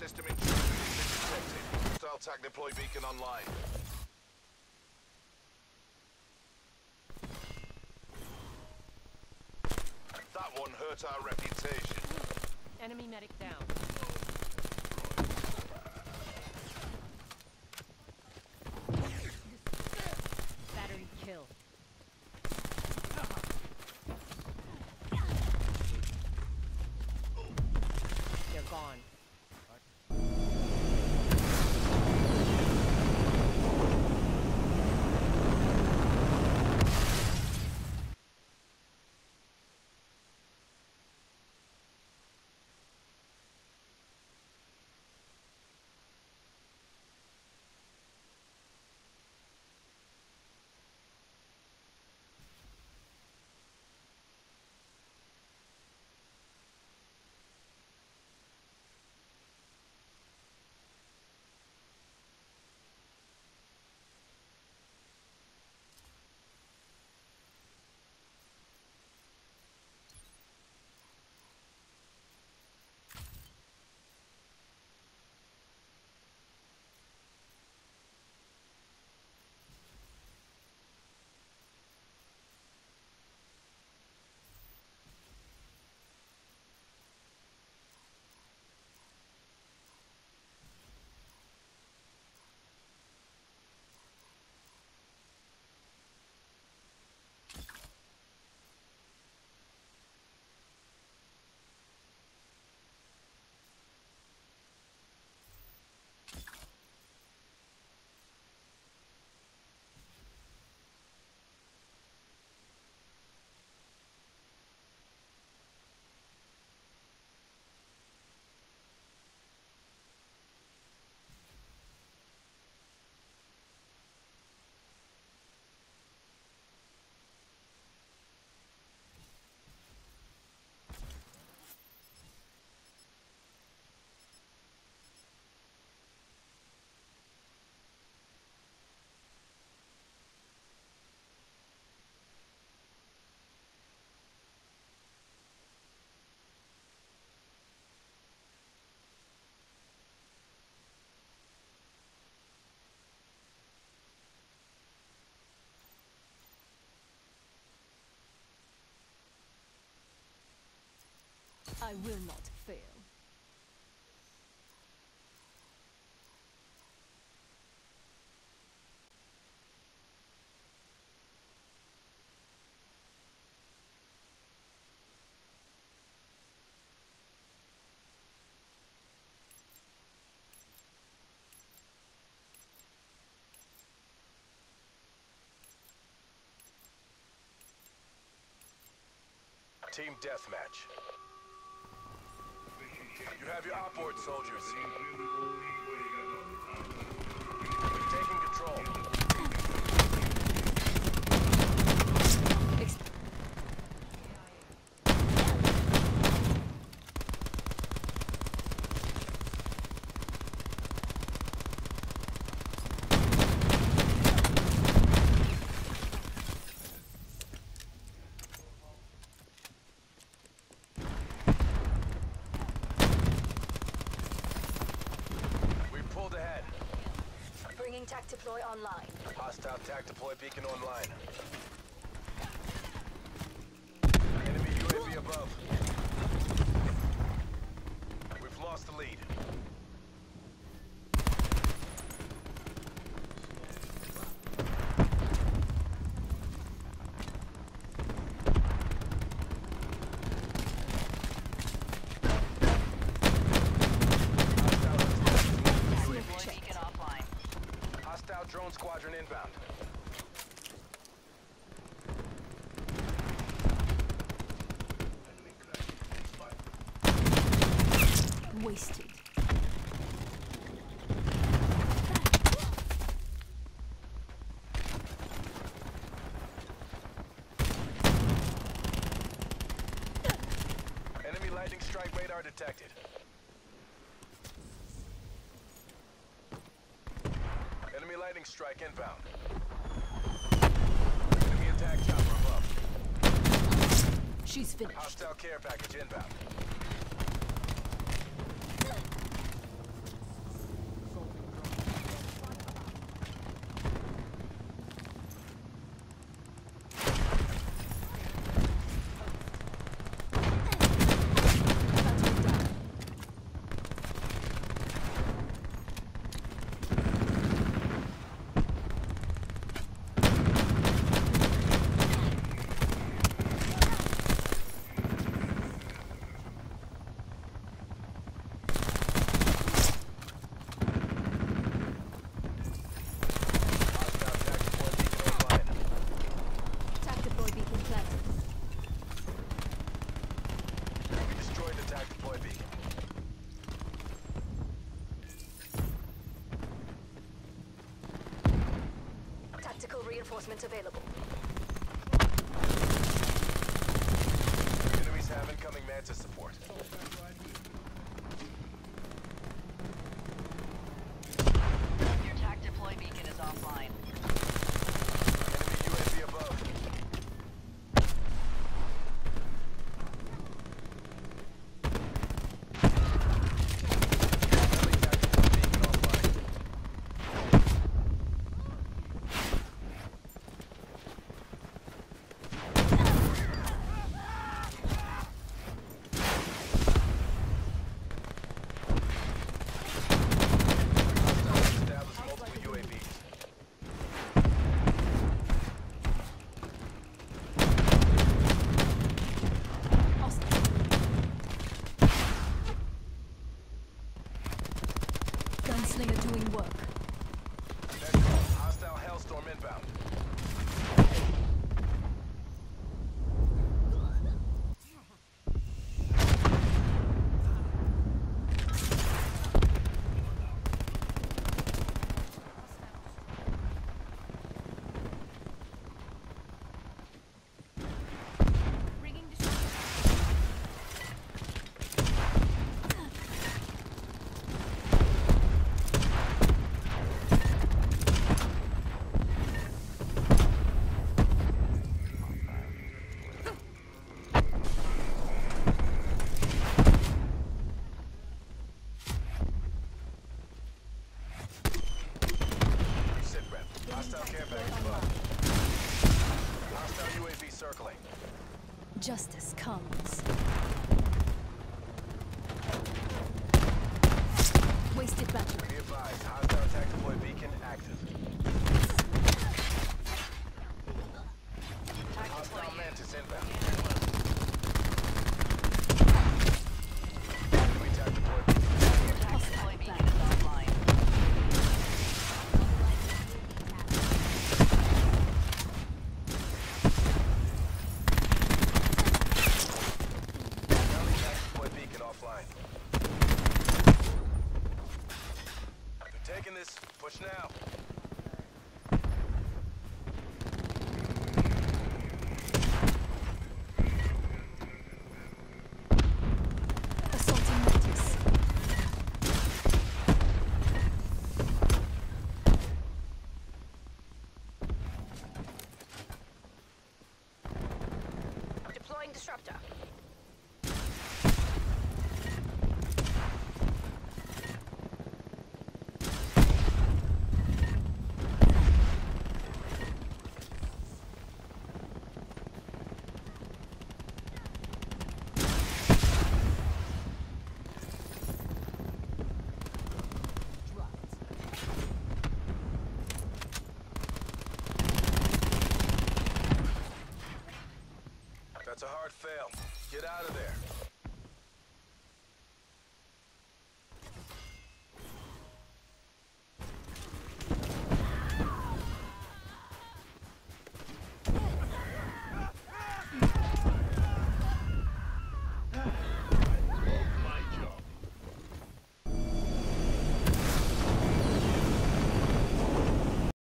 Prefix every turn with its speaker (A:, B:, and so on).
A: System intrusion has been detected. Hostile TAC deploy beacon online. That one hurt our reputation.
B: Enemy medic down. Battery kill. They're gone.
C: I will not fail.
D: Team deathmatch. You have your outboard soldiers. Taking control.
C: Bringing TAC deploy online.
D: Hostile TAC deploy beacon online. Enemy UAV above. We've lost the lead. Drone squadron inbound.
C: Wasted.
D: Enemy lightning strike radar detected. Enemy lightning strike inbound. Enemy attack chopper above.
C: She's finished.
D: Hostile care package inbound. beacon.
C: Tactical reinforcements available.
D: Enemies have incoming Mantis support.
E: Your TAC deploy beacon is offline.
D: Enemy UAV above. Enemy TAC deploy beacon offline. Establish multiple UAVs.
C: Hostile. Gunslinger doing work.
D: Net call. Hostile Hellstorm inbound.
B: Bringing disruptor.
D: Sit rep. Hostile care package above. Hostile UAV circling.
C: Justice comes. Wasted battery.
D: Be advised, hostile attack deploy beacon active. Hostile Mantis inbound. Enemy attack deploy beacon.
E: Your TAC deploy beacon is offline.
D: Enemy attack deploy beacon offline. They're taking this. Push now.
C: Assaulting Mantis.
B: Deploying disruptor.
D: That's a hard fail. Get out of there.